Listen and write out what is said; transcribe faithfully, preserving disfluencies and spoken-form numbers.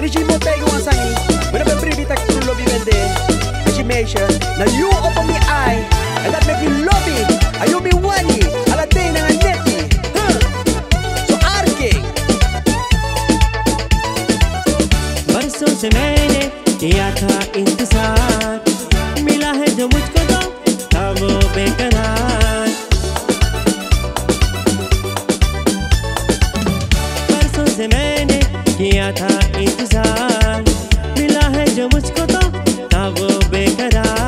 And she mo pego ang sangi. When I bring it back to love you and then and she mention, now you open me eye and that make me love it. Are you me wani? Alatay na nga neti. Huh? So arking. बरसों से मैंने किया था इंतजार, मिला है जो मुझको तो था वो बेकरार। बरसों से मैंने किया था इंतजार, मिला है जो मुझको तो था वो बेकरार।